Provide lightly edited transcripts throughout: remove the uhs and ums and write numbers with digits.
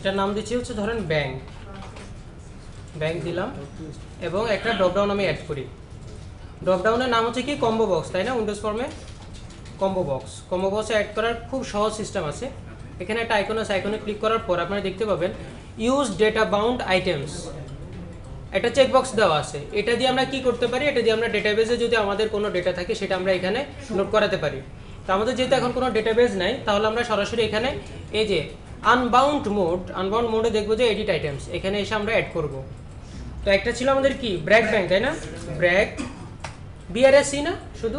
এটার নাম দিচ্ছি হচ্ছে ধরেন ব্যাংক, ব্যাংক দিলাম এবং একটা ড্রপডাউন আমি অ্যাড করি। ড্রপডাউনের নাম হচ্ছে কি কম্বো বক্স, তাই না? উইন্ডোজ ফর্মে কম্বো বক্স, কম্বো বক্সে অ্যাড করার খুব সহজ সিস্টেম আছে। এখানে একটা আইকন আছে, আইকনে ক্লিক করার পর আপনারা দেখতে পাবেন ইউজ ডেটা বাউন্ড আইটেমস, একটা চেকবক্স দেওয়া আছে। এটা দিয়ে আমরা কি করতে পারি, এটা দিয়ে আমরা ডেটাবেসে যদি আমাদের কোনো ডেটা থাকে সেটা আমরা এখানে লোড করাতে পারি। তো আমাদের যেহেতু এখন কোনো ডেটাবেস নাই, তাহলে আমরা সরাসরি এখানে এই যে আনবাউন্ড মোডে দেখবো যে এডিট আইটেমস, এখানে এসে আমরা অ্যাড করব। তো একটা ছিল আমাদের কি ব্র্যাক ব্যাংক, তাই না? ব্র্যাক বিআরএসি না, শুধু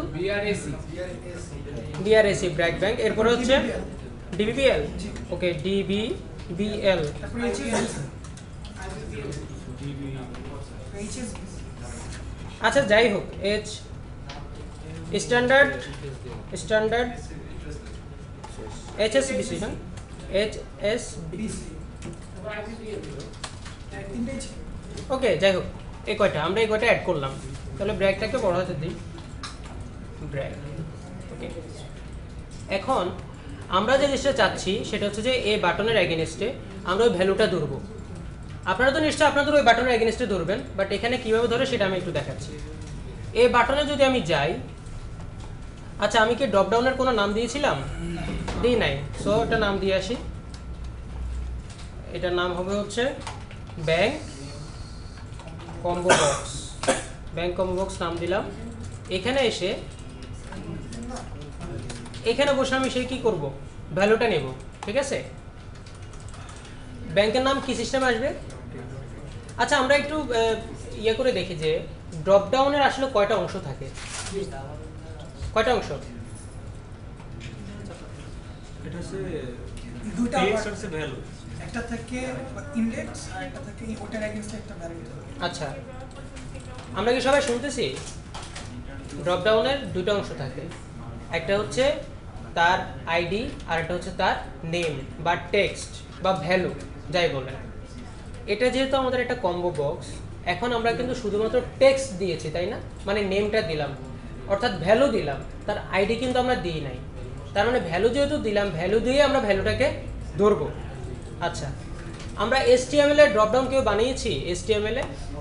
বিআরএসি ব্র্যাক ব্যাংক। এরপরে হচ্ছে ডিবিবিএল, ওকে ডিবিবিএল। আচ্ছা যাই হোক, এইচ স্ট্যান্ডার্ড এইচএসবিসি না, এইচএসবিসি, ওকে যাই হোক এই কয়টা আমরা এই কয়টা অ্যাড করলাম। তাহলে ব্র্যাকটাকে বড় হাতে দিই, ব্র্যাক, ওকে। এখন আমরা যে জিনিসটা চাচ্ছি সেটা হচ্ছে যে এই বাটনের এগেনস্টে আমরা ওই ভ্যালুটা ধরবো। আপনারা তো নিশ্চয়ই আপনাদের ওই বাটনের এগেনস্টে ধরবেন, বাট এখানে কীভাবে ধরে সেটা আমি একটু দেখাচ্ছি। এই বাটনে যদি আমি যাই, আচ্ছা আমি কি ড্রপডাউনের কোনো নাম দিয়েছিলাম? দিই নাই, সো এটা নাম দিয়ে আসি। এটার নাম হবে হচ্ছে bank combo box, bank combo box নাম দিলাম। এখানে এসে এখানে বসে আমি সেই কী করব, ভ্যালুটা নেব, ঠিক আছে? ব্যাংকের নাম কি সিস্টেমে আসবে? আচ্ছা আমরা একটু ইয়ে করে দেখি যে ড্রপডাউনের আসলে কয়টা অংশ থাকে, কয়টা অংশ? এটা হচ্ছে দুইটা টেক্সট আর হচ্ছে ভ্যালু। একটা থাকে ইন্ডেক্স আর একটা থাকে ওটার এগেইনস্টে একটা ভ্যালু। আচ্ছা আমরা কি সবাই শুনতেছি? ড্রপডাউনের দুটো অংশ থাকে, একটা হচ্ছে তার আইডি আর একটা হচ্ছে তার নেম বা টেক্সট বা ভ্যালু যাই বলেন। এটা যেহেতু আমাদের একটা কম্বো বক্স, এখন আমরা কিন্তু শুধুমাত্র টেক্সট দিয়েছি, তাই না? মানে নেমটা দিলাম, অর্থাৎ ভ্যালু দিলাম, তার আইডি কিন্তু আমরা দিই নাই। তার মানে ভ্যালু যেহেতু দিলাম, ভ্যালু দিয়ে আমরা ভ্যালুটাকে ধরবো। আচ্ছা আমরা HTML এর ড্রপডাউন কেউ বানিয়েছি? HTML এ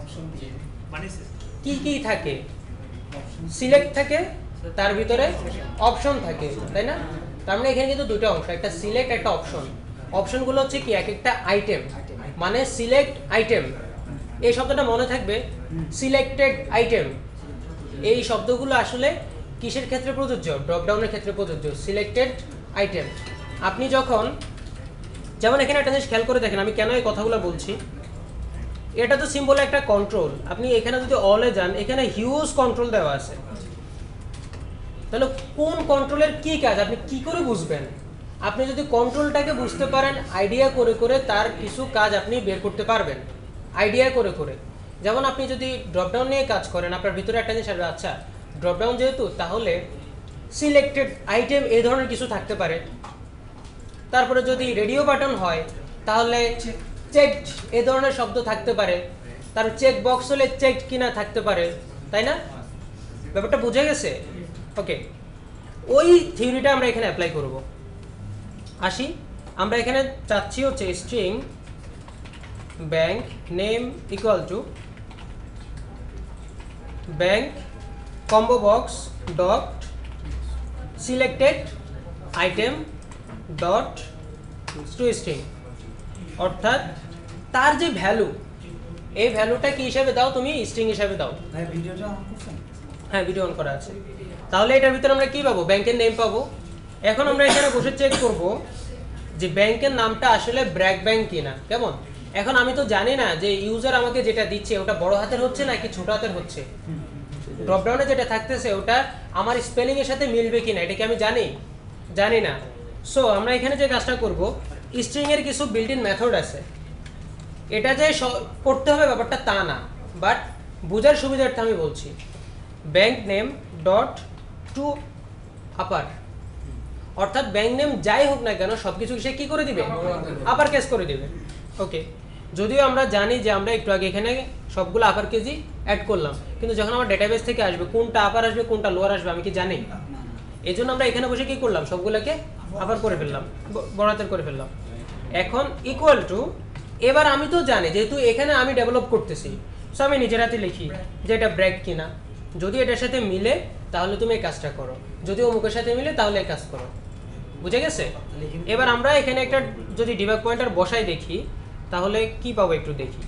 কি কি থাকে? সিলেক্ট থাকে, তার ভিতরে অপশন থাকে, তাই না? তার মানে এখানে কিন্তু দুটো অংশ, একটা সিলেক্ট একটা অপশন। অপশনগুলো হচ্ছে কি এক একটা আইটেম, মানে সিলেক্ট আইটেম, এই শব্দটা মনে থাকবে, সিলেক্টেড আইটেম। এই শব্দগুলো আসলে কিসের ক্ষেত্রে প্রযোজ্য? ড্রপডাউনের ক্ষেত্রে প্রযোজ্য, সিলেক্টেড আইটেম। আপনি যখন যেমন এখানে একটা জিনিস খেয়াল করে দেখেন, আমি কেন এই কথাগুলো বলছি, এটা তো সিম্বল একটা কন্ট্রোল। আপনি এখানে যদি অলে যান, এখানে হিউজ কন্ট্রোল দেওয়া আছে। তাহলে কোন কন্ট্রোলের কি কাজ আপনি কি করে বুঝবেন? আপনি যদি কন্ট্রোলটাকে বুঝতে পারেন, আইডিয়া করে করে তার কিছু কাজ আপনি বের করতে পারবেন, আইডিয়া করে করে। যেমন আপনি যদি ড্রপডাউন নিয়ে কাজ করেন, আপনার ভিতরে একটা জিনিস আসবে, আচ্ছা ড্রপডাউন যেহেতু, তাহলে সিলেক্টেড আইটেম এই ধরনের কিছু থাকতে পারে। তারপরে যদি রেডিও বাটন হয়, তাহলে চেকড এই ধরনের শব্দ থাকতে পারে। তার চেক বক্স হলে চেকড কিনা থাকতে পারে, তাই না? ব্যাপারটা বুঝে গেছে? ওকে, ওই থিওরিটা আমরা এখানে অ্যাপ্লাই করব। আসি, আমরা এখানে চাচ্ছি হচ্ছে string bank name equal to bank combo box dot selected item dot to string, অর্থাৎ তার যে ভ্যালু, এই ভ্যালুটা কি হিসাবে দাও তুমি? স্ট্রিং হিসাবে দাও। হ্যাঁ ভিডিও অন করা আছে। তাহলে এটার ভিতরে আমরা কি পাবো? ব্যাংকের নেম পাবো। এখন আমরা এখানে বসে চেক করব যে ব্যাংকের নামটা আসলে ব্র্যাক ব্যাংক কিনা। কেমন? এখন আমি তো জানি না যে ইউজার আমাকে যেটা দিচ্ছে ওটা বড় হাতের হচ্ছে নাকি ছোট হাতের হচ্ছে। ড্রপডাউনে যেটা থাকতেছে ওটা আমার স্পেলিং এর সাথে মিলবে কিনা এটা কি আমি জানি না। সো আমরা এখানে যে কাজটা করব, স্ট্রিং এর কিছু বিল্ট ইন মেথড আছে, এটা যে করতে হবে ব্যাপারটা তা না, বাট বোঝার সুবিধার্থে আমি বলছি। Bank name dot to upper, অর্থাৎ ব্যাংক নেম যাই হোক না কেন সবকিছু সে কি করে দিবে? আপার কেস করে দিবে। ওকে, যদিও আমরা জানি যে আমরা একটু আগে এখানে সবগুলো আপার কেজি অ্যাড করলাম, কিন্তু যখন আমার ডেটাবেস থেকে আসবে কোনটা আপার আসবে কোনটা লোয়ার আসবে আমি কি জানি? এই জন্য আমরা এখানে বসে কি করলাম? সবগুলোকে আপার করে ফেললাম, বড় হাতের করে ফেললাম। এখন ইকুয়াল টু, এবার আমি তো জানি যেহেতু এখানে আমি ডেভেলপ করতেছি, সো আমি নিজের হাতে লিখি যে এটা ব্রেক কিনা, যদি এটার সাথে মিলে তাহলে তুমি এই কাজটা করো, যদি অমুকের সাথে মিলে তাহলে এই কাজ করো, বুঝে গেছে? এবার আমরা এখানে একটা যদি ডিবাগ পয়েন্টার বসাই দেখি তাহলে কি পাবো একটু দেখি।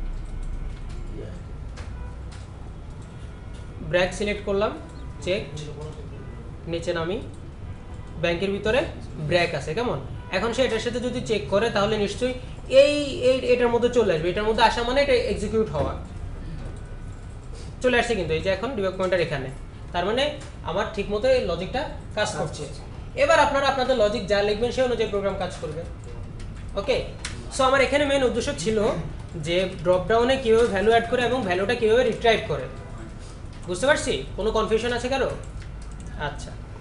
ব্রেক সিলেক্ট করলাম, চেক, নিচে নামি, ব্যাংকের ভিতরে ব্রেক আছে, কেমন? এখন সে এটার সাথে যদি চেক করে তাহলে নিশ্চয়ই এটার মধ্যে চলে আসবে, এটার মধ্যে আসা মানে এটা এক্সিকিউট হওয়া, চলে আসছে কিন্তু এই যে এখন ডিবাগ পয়েন্টার এখানে, তার মানে আমার ঠিকমতো এই লজিকটা কাজ করছে। এবার আপনারা আপনাদের লজিক যা লিখবেন সেই অনুযায়ী প্রোগ্রাম কাজ করবে। ওকে, সো আমার এখানে মেইন উদ্দেশ্য ছিল যে ড্রপ ডাউনে কীভাবে ভ্যালু অ্যাড করে এবং ভ্যালুটা কীভাবে রিট্রাইভ করে, বুঝতে পারছি? কোনো কনফিউশন আছে কারো? আচ্ছা।